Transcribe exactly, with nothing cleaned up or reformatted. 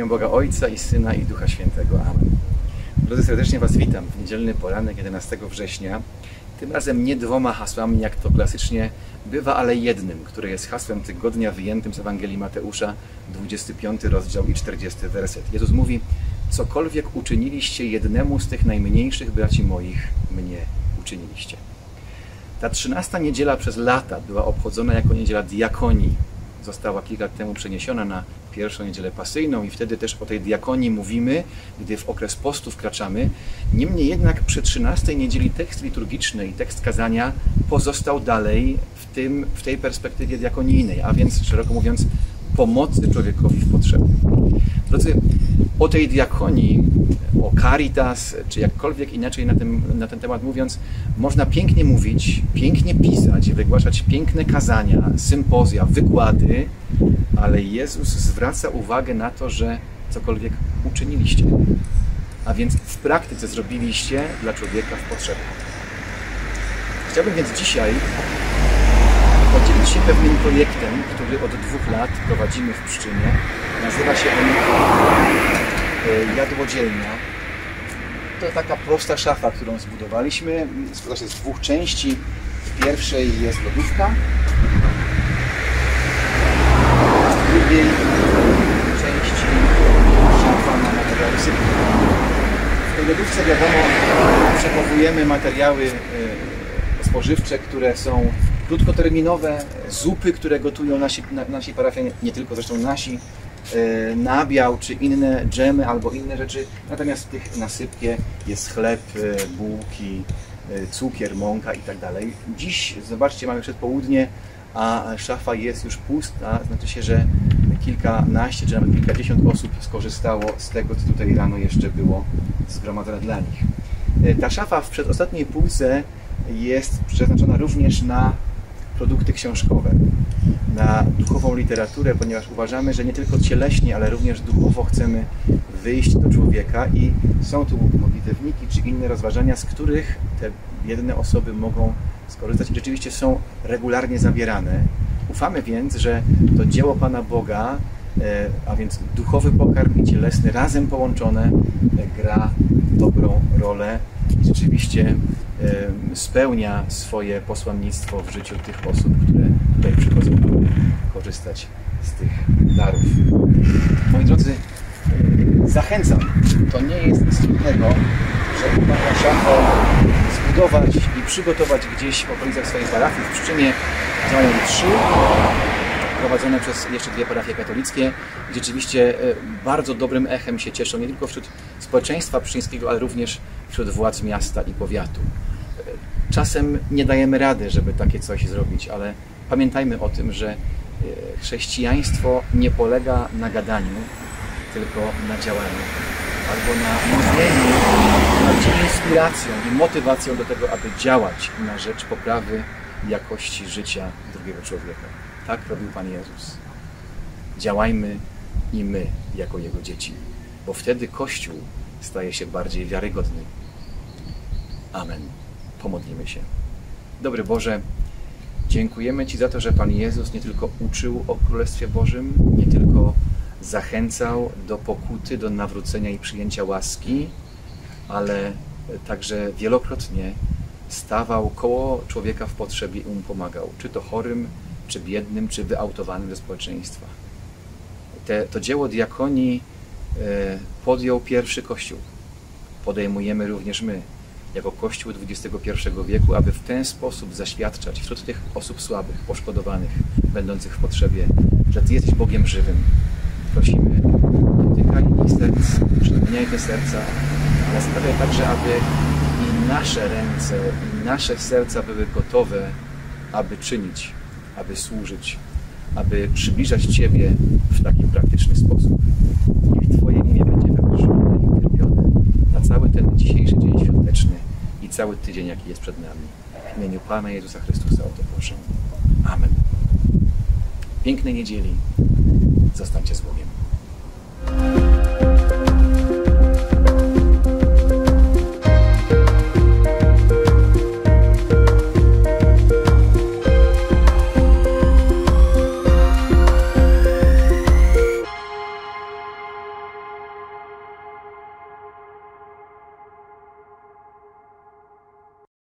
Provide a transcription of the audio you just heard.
imię Boga Ojca i Syna i Ducha Świętego. Amen. Drodzy, serdecznie Was witam w niedzielny poranek jedenastego września. Tym razem nie dwoma hasłami, jak to klasycznie bywa, ale jednym, które jest hasłem tygodnia wyjętym z Ewangelii Mateusza, dwudziesty piąty rozdział i czterdziesty werset. Jezus mówi: cokolwiek uczyniliście jednemu z tych najmniejszych braci moich, mnie uczyniliście. Ta trzynasta niedziela przez lata była obchodzona jako niedziela diakonii. Została kilka lat temu przeniesiona na pierwszą niedzielę pasyjną i wtedy też o tej diakonii mówimy, gdy w okres postu wkraczamy. Niemniej jednak przy trzynastej niedzieli tekst liturgiczny i tekst kazania pozostał dalej w, tym, w tej perspektywie diakonijnej, a więc szeroko mówiąc pomocy człowiekowi w potrzebie. Drodzy, o tej diakonii, o caritas, czy jakkolwiek inaczej na, tym, na ten temat mówiąc, można pięknie mówić, pięknie pisać, wygłaszać piękne kazania, sympozja, wykłady, ale Jezus zwraca uwagę na to, że cokolwiek uczyniliście, a więc w praktyce zrobiliście dla człowieka w potrzebie. Chciałbym więc dzisiaj podzielić się pewnym projektem, który od dwóch lat prowadzimy w Pszczynie. Nazywa się on Jadłodzielnia. To taka prosta szafa, którą zbudowaliśmy. Składa się z dwóch części. W pierwszej jest lodówka, a w drugiej części szafa na materiały sypkie. W tej lodówce, wiadomo, przechowujemy materiały spożywcze, które są krótkoterminowe, zupy, które gotują nasi, na, nasi parafianie, nie tylko zresztą nasi, e, nabiał czy inne dżemy albo inne rzeczy. Natomiast w tych nasypkie jest chleb, e, bułki, e, cukier, mąka i tak dalej. Dziś, zobaczcie, mamy przedpołudnie, a szafa jest już pusta. Znaczy się, że kilkanaście czy nawet kilkadziesiąt osób skorzystało z tego, co tutaj rano jeszcze było zgromadzone dla nich. E, ta szafa w przedostatniej półce jest przeznaczona również na produkty książkowe, na duchową literaturę, ponieważ uważamy, że nie tylko cieleśnie, ale również duchowo chcemy wyjść do człowieka i są tu modlitewniki czy inne rozważania, z których te jedne osoby mogą skorzystać i rzeczywiście są regularnie zabierane. Ufamy więc, że to dzieło Pana Boga, a więc duchowy pokarm i cielesny razem połączone gra dobrą rolę i rzeczywiście spełnia swoje posłannictwo w życiu tych osób, które tutaj przychodzą, aby korzystać z tych darów. Moi drodzy, zachęcam, to nie jest nic trudnego, żeby taką szafę zbudować i przygotować gdzieś w okolicach swojej parafii. W Pszczynie działają trzy, prowadzone przez jeszcze dwie parafie katolickie i rzeczywiście bardzo dobrym echem się cieszą nie tylko wśród społeczeństwa pszczyńskiego, ale również wśród władz miasta i powiatu. Czasem nie dajemy rady, żeby takie coś zrobić, ale pamiętajmy o tym, że chrześcijaństwo nie polega na gadaniu, tylko na działaniu. Albo na mówieniu, na inspiracją i motywacją do tego, aby działać na rzecz poprawy jakości życia drugiego człowieka. Tak robił Pan Jezus. Działajmy i my, jako Jego dzieci, bo wtedy Kościół staje się bardziej wiarygodny. Amen. Pomodlimy się. Dobry Boże, dziękujemy Ci za to, że Pan Jezus nie tylko uczył o Królestwie Bożym, nie tylko zachęcał do pokuty, do nawrócenia i przyjęcia łaski, ale także wielokrotnie stawał koło człowieka w potrzebie i mu pomagał, czy to chorym, czy biednym, czy wyautowanym ze społeczeństwa. Te, to dzieło diakonii e, podjął pierwszy Kościół. Podejmujemy również my, jako Kościół dwudziestego pierwszego wieku, aby w ten sposób zaświadczać wśród tych osób słabych, poszkodowanych, będących w potrzebie, że Ty jesteś Bogiem żywym. Prosimy, dotykaj ich serc, przemieniaj te serca, ale sprawiaj także, aby i nasze ręce, i nasze serca były gotowe, aby czynić, aby służyć, aby przybliżać Ciebie w taki praktyczny sposób. Niech Twoje imię będzie wywyższone i uwielbione na cały ten dzisiejszy dzień świąteczny i cały tydzień, jaki jest przed nami. W imieniu Pana Jezusa Chrystusa o to proszę. Amen. Pięknej niedzieli. Zostańcie z Bogiem.